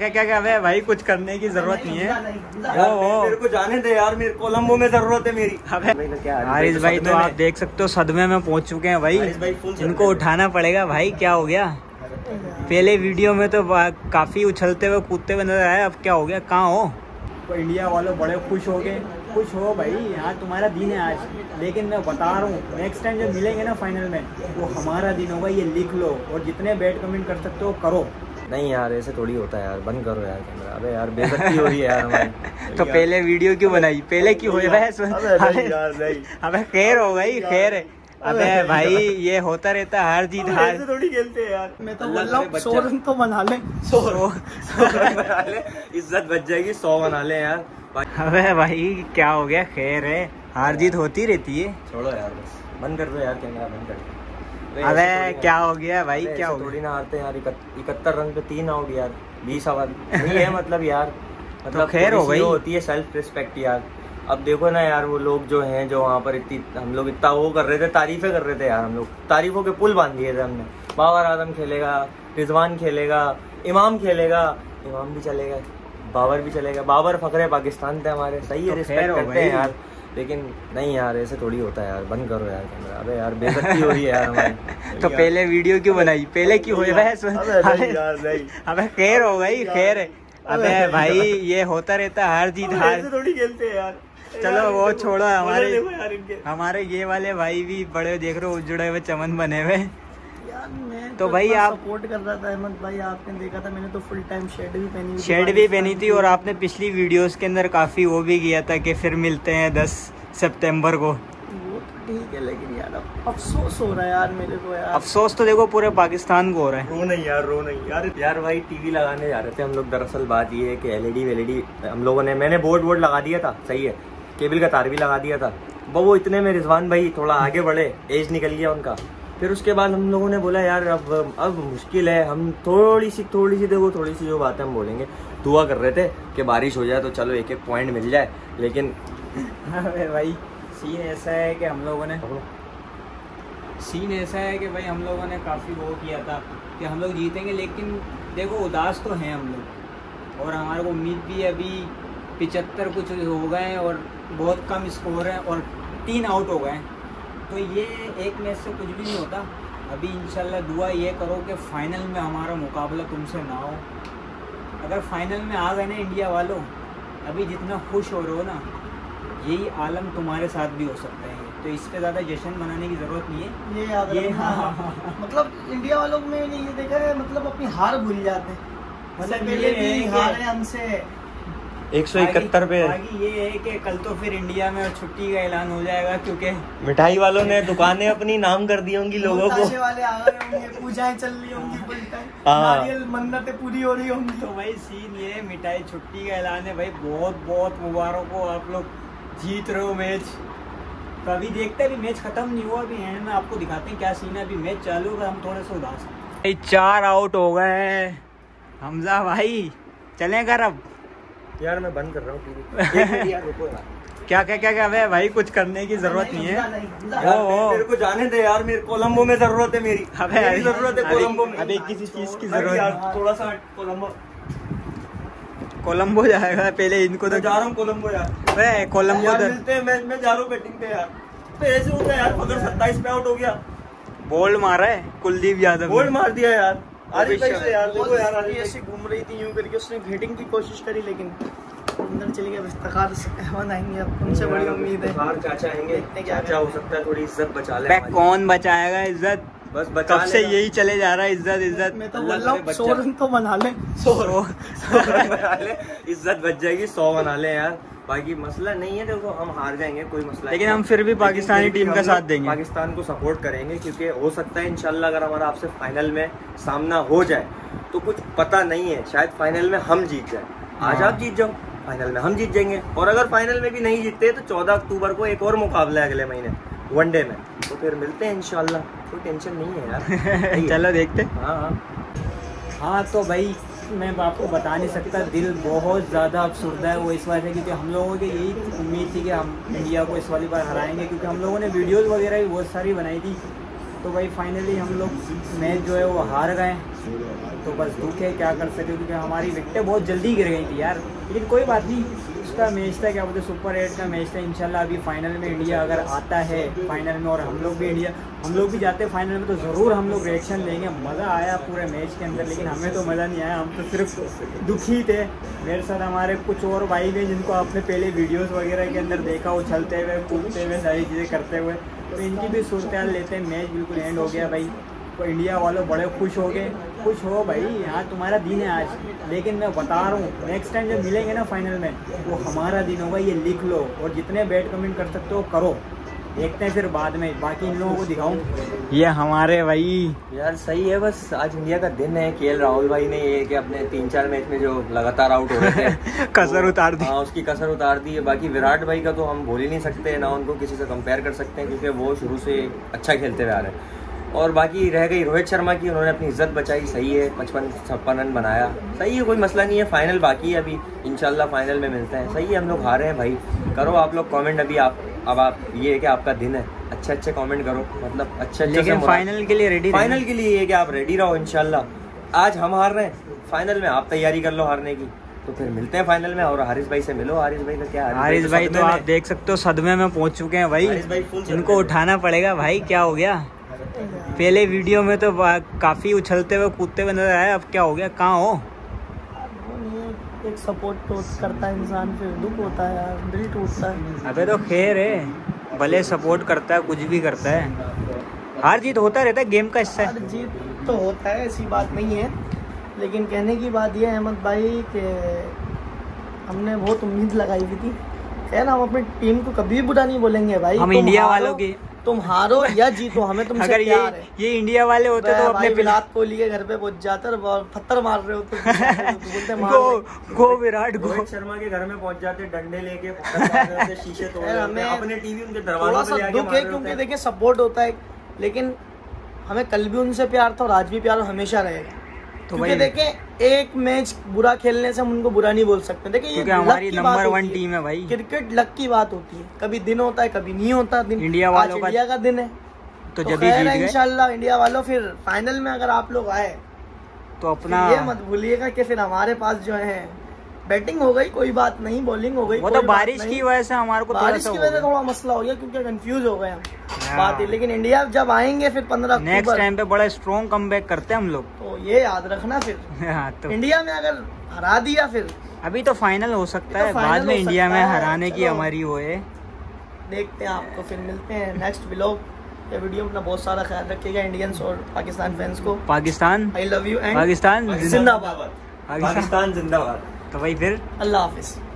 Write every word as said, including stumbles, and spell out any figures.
क्या क्या क्या है भाई, कुछ करने की जरूरत नहीं है। ओ, मेरे को जाने दे यार, मेरे कोलंबो में जरूरत है मेरी। हारिस भाई तो आप देख सकते हो सदमे में पहुंच चुके हैं भाई, इनको उठाना पड़ेगा भाई। क्या हो गया? पहले वीडियो में तो काफी उछलते हुए कूदते हुए नजर आए, अब क्या हो गया? कहाँ हो? तो इंडिया वालों बड़े खुश हो गए। खुश हो भाई, यहाँ तुम्हारा दिन है आज, लेकिन मैं बता रहा हूँ नेक्स्ट टाइम जब मिलेंगे ना फाइनल में, वो हमारा दिन होगा, ये लिख लो। और जितने बैड कमेंट कर सकते हो करो। नहीं यार, ऐसे थोड़ी होता है यार, बंद करो यार कैमरा। अबे यार बेइज्जती हो रही है यार हमारी। तो पहले वीडियो क्यों बनाई? पहले क्यों हुई बहस? अबे खैर हो गई, खैर है। अबे भाई ये होता रहता है, हर जीत हार थोड़ी खेलते हैं यार। मैं तो बोल रहा हूँ सौ रन तो बना ले, सौ रन बना ले, इज्जत बच जाएगी। सौ बना ले यार। अबे भाई क्या हो गया? खैर है, हार जीत होती रहती है। छोड़ो यार, बस बंद कर दो यार कैमरा, बंद कर दो। अबे क्या हो गया भाई? क्या हो गया? थोड़ी ना हारते यार, इकहत्तर रन पे तीन आउट यार, बीस ओवर नहीं है मतलब यार। मतलब खैर हो गई होती है सेल्फ रिस्पेक्ट यार। अब देखो ना यार, वो लोग जो हैं जो वहाँ पर इतनी हम लोग इतना वो कर रहे थे, तारीफें कर रहे थे यार, हम लोग तारीफों के पुल बांध दिए थे हमने। बाबर आजम खेलेगा, रिजवान खेलेगा, इमाम खेलेगा, इमाम भी चलेगा, बाबर भी चलेगा। बाबर फखरे पाकिस्तान थे हमारे, सही है, रिस्पेक्ट करते हैं यार। लेकिन नहीं यार, ऐसे थोड़ी होता है यार, बंद करो यार कैमरा। अबे यार बेइज्जती हो रही है यार हमारी। तो पहले वीडियो क्यों बनाई? पहले क्यों हुई बहस? अबे खैर हो गई, खैर है। अबे भाई ये होता रहता है, हर जीत हार थोड़ी खेलते हैं यार। चलो वो छोड़ो, हमारे हमारे ये वाले भाई भी बड़े देख रहे हो, उजड़े हुए चमन बने हुए यार। मैं तो भाई आप सपोर्ट कर रहा था अहमद भाई, आपने देखा था मैंने तो फुल टाइम शेड भी पहनी हुई शेड भी पहनी थी। और आपने पिछली वीडियोस के अंदर काफी वो भी किया था कि फिर मिलते हैं दस सितंबर को। वो तो ठीक है, लेकिन यार अब अफसोस हो रहा है यार मेरे को यार। अफसोस तो देखो पूरे पाकिस्तान को हो रहा है। रो नहीं यार, रो नहीं यार। यार भाई टीवी लगाने जा रहे थे हम लोग। दरअसल बात ये है कि एलईडी वेलईडी हम लोगों ने, मैंने बोर्ड वोर्ड लगा दिया था, सही है, केबल का तार भी लगा दिया था। वो इतने में रिजवान भाई थोड़ा आगे बढ़े, एज निकल गया उनका। फिर उसके बाद हम लोगों ने बोला यार अब अब मुश्किल है, हम थोड़ी सी थोड़ी सी देखो थोड़ी सी जो बातें हम बोलेंगे, दुआ कर रहे थे कि बारिश हो जाए तो चलो एक एक पॉइंट मिल जाए। लेकिन भाई सीन ऐसा है कि हम लोगों ने सीन ऐसा है कि भाई हम लोगों ने काफ़ी वो किया था कि हम लोग जीतेंगे, लेकिन देखो उदास तो हैं हम लोग। और हमारे को उम्मीद भी अभी पिचहत्तर कुछ हो गए और बहुत कम स्कोर है और तीन आउट हो गए। तो ये एक मैच से कुछ भी नहीं होता। अभी इंशाल्लाह दुआ ये करो कि फाइनल में हमारा मुकाबला तुमसे ना हो। अगर फाइनल में आ गए ना इंडिया वालों, अभी जितना खुश हो रहे हो ना, यही आलम तुम्हारे साथ भी हो सकता है। तो इस पे ज़्यादा जश्न मनाने की ज़रूरत नहीं है। ये याद ये हाँ, हाँ, हाँ। मतलब इंडिया वालों में मैंने ये देखा है, मतलब अपनी हार भूल जाते हैं। मतलब पहले भी हार है हमसे एक सौ इकहत्तर पे। बाकी ये है कि कल तो फिर इंडिया में छुट्टी का ऐलान हो जाएगा, क्योंकि मिठाई वालों ने दुकानें अपनी नाम कर दी होंगी लोगों को। वाले आ गए होंगे, पूजाएं चल रही होंगी, नारियल मन्नतें पूरी हो रही होंगी। तो भाई सीन ये मिठाई छुट्टी का ऐलान है भाई। बहुत बहुत मुबारक हो, आप लोग जीत रहे हो मैच। तो अभी देखते हैं, अभी मैच खत्म नहीं हुआ, अभी एंड में आपको दिखाते हैं क्या सीन है। अभी मैच चालू होगा, हम थोड़े से उदास हैं। चार आउट हो गए हमजा भाई, चलें घर अब। यार मैं बंद कर रहा हूँ टीवी। यार रुको यार, क्या क्या क्या क्या है भाई, कुछ करने की जरूरत नहीं है। यार मेरे को जाने दे यार, मेरे कोलंबो में जरूरत है मेरी। अबे जरूरत है कोलंबो में। अबे किसी चीज की जरूरत, थोड़ा सा कोलंबो कोलंबो जाएगा पहले। इनको तो जा रहा हूँ कोलंबो यार। अरे कोलंबो मिलते हैं, मैं मैं जा रहा हूँ बैटिंग पे यार। तो ऐसे हो गया यार, अगर सत्ताईस पे आउट हो गया। बोल्ड मारा है कुलदीप यादव, बोल्ड मार दिया यार। आरिफ भाई से यार देखो यार, ऐसे घूम रही थी यूं करके, उसने हिटिंग की कोशिश करी लेकिन अंदर चली गया। इफ्तिखार अहमद आएंगे, अब उनसे बड़ी उम्मीद है। चाचा आएंगे, चाचा हो सकता है थोड़ी इज्जत बचा ले। कौन बचाएगा इज्जत? बस बचा कब से यही चले जा रहा है, इज्जत इज्जत। मैं तो बोल रहा हूँ सौ रन तो बना ले, सौ रन बना ले, इज्जत बच जाएगी। सौ बना ले यार, बाकी मसला नहीं है। देखो हम हार जाएंगे, कोई मसला, लेकिन हम फिर भी पाकिस्तानी टीम का साथ देंगे, पाकिस्तान को सपोर्ट करेंगे। क्योंकि हो सकता है इंशाल्लाह अगर हमारा आपसे फाइनल में सामना हो जाए तो कुछ पता नहीं है, शायद फाइनल में हम जीत जाए। आज आप जीत जाओ, फाइनल में हम जीत जाएंगे। और अगर फाइनल में भी नहीं जीतते तो चौदह अक्टूबर को एक और मुकाबला है अगले महीने वनडे में, तो फिर मिलते हैं इंशाल्लाह। कोई टेंशन नहीं है यार। चलो देखते। हाँ हाँ हाँ तो भाई मैं आपको बता नहीं सकता, दिल बहुत ज़्यादा अफसरदा है। वो इस वजह से क्योंकि हम लोगों की यही उम्मीद थी कि हम इंडिया को इस वाली बार हराएंगे, क्योंकि हम लोगों ने वीडियोस वगैरह भी बहुत सारी बनाई थी। तो भाई फाइनली हम लोग मैच जो है वो हार गए, तो बस दुख है, क्या कर सकते, क्योंकि हमारी विकेटें बहुत जल्दी गिर गई थी यार। लेकिन कोई बात नहीं, उसका मैच था, क्या बोलते सुपर एट का मैच था। इंशाल्लाह अभी फाइनल में इंडिया अगर आता है फाइनल में, और हम लोग भी इंडिया हम लोग भी जाते हैं फाइनल में, तो ज़रूर हम लोग रिएक्शन देंगे। मज़ा आया पूरे मैच के अंदर, लेकिन हमें तो मज़ा नहीं आया, हम तो सिर्फ दुखी थे। मेरे साथ हमारे कुछ और भाई भी जिनको आपने पहले वीडियोज़ वगैरह के अंदर देखा, उछलते हुए कूदते हुए सारी चीज़ें करते हुए, तो इनकी भी सूरत हाल लेते हैं। मैच बिल्कुल एंड हो गया भाई, तो इंडिया वालों बड़े खुश हो गए। खुश हो भाई, यहाँ तुम्हारा दिन है आज, लेकिन मैं बता रहा हूँ नेक्स्ट टाइम जब मिलेंगे ना फाइनल में, वो हमारा दिन होगा, ये लिख लो। और जितने बैड कमेंट कर सकते हो करो, देखते हैं फिर बाद में। बाकी इन लोगों को दिखाऊं, ये हमारे भाई यार सही है। बस आज इंडिया का दिन है। के एल राहुल भाई ने ये कि अपने तीन चार मैच में जो लगातार आउट हो रहे थे कसर उतार दी। हाँ, उसकी कसर उतार दी है। बाकी विराट भाई का तो हम बोल ही नहीं सकते, ना उनको किसी से कंपेयर कर सकते हैं, क्योंकि वो शुरू से अच्छा खेलते हुए आ रहे हैं। और बाकी रह गई रोहित शर्मा की, उन्होंने अपनी इज्जत बचाई, सही है, पचपन छप्पन रन बनाया, सही है, कोई मसला नहीं है। फाइनल बाकी है अभी, इंशाल्लाह फाइनल में मिलते हैं। सही है, हम लोग हारे हैं भाई, करो आप लोग कमेंट अभी। आप अब आप ये है कि आपका दिन है, अच्छे अच्छे कमेंट करो, मतलब अच्छे अच्छे। लेकिन फाइनल के लिए रेडी, फाइनल के लिए ये कि आप रेडी रहो इंशाल्लाह। आज हम हार रहे हैं, फाइनल में आप तैयारी कर लो हारने की, तो फिर मिलते हैं फाइनल में। और हारिस भाई से मिलो। हारिस भाई का क्या, हारिस भाई तो आप देख सकते हो सदमे में पहुंच चुके हैं भाई, इनको उठाना पड़ेगा भाई। क्या हो गया? पहले वीडियो में तो काफी उछलते हुए कूदते हुए नजर आया, अब क्या हो गया? कहाँ हो? एक सपोर्ट तो करता है इंसान, फिर दुख होता है यार, दिल टूटता है। अबे तो खैर है, भले सपोर्ट करता है, कुछ भी करता है, हार जीत होता रहता है, गेम का हिस्सा है। हार जीत तो होता है, ऐसी बात नहीं है, लेकिन कहने की बात यह है अहमद भाई कि हमने बहुत उम्मीद लगाई हुई थी। खैर हम अपनी टीम को कभी बुरा नहीं बोलेंगे भाई, हम इंडिया वालों की, तुम हारो या जीतो हमें तुमसे अगर प्यार है। ये इंडिया वाले होते तो अपने विराट कोहली के घर पे पहुंच जाते और पत्थर मार रहे होते, बोलते मार गो गो विराट गो। रोहित शर्मा के घर में पहुंच जाते, डंडे लेके पत्थर मार रहे, शीशे तोड़ रहे, हमें अपने टीवी उनके दरवाजे पे दुख है, क्योंकि देखिए सपोर्ट होता है, लेकिन हमें कल भी उनसे प्यार था और आज भी प्यार हमेशा रहेगा। तो क्योंकि देखें एक मैच बुरा खेलने से हम उनको बुरा नहीं बोल सकते। देखिए ये हमारी नंबर वन टीम है भाई, क्रिकेट लक की बात होती है, कभी दिन होता है कभी नहीं होता दिन। इंडिया वालों का इंडिया का दिन है, तो, तो जब भी जीत गए इंशाल्लाह इंडिया वालों, फिर फाइनल में अगर आप लोग आए तो अपना ये मत भूलिएगा कि फिर हमारे पास जो है बैटिंग हो गई, कोई बात नहीं, बॉलिंग हो गई, वो तो बारिश की वजह से हमारे को बारिश की वजह से थोड़ा मसला हो गया, क्योंकि कंफ्यूज हो गए हम बात है। लेकिन इंडिया जब आएंगे फिर पंद्रह नेक्स्ट टाइम पे बड़ा स्ट्रॉन्ग कमबैक करते हैं हम लोग, तो ये याद रखना। फिर हाँ, तो इंडिया में अगर हरा दिया, फिर अभी तो फाइनल हो सकता है, बाद में इंडिया में हराने की हमारी वो है। देखते हैं आपको, फिर मिलते हैं नेक्स्ट व्लॉग या वीडियो। अपना बहुत सारा ख्याल रखिएगा, इंडियंस और पाकिस्तान फैंस को। Pakistan I love you and Pakistan जिंदाबाद, पाकिस्तान जिंदाबाद। तो भाई फिर अल्लाह हाफिज।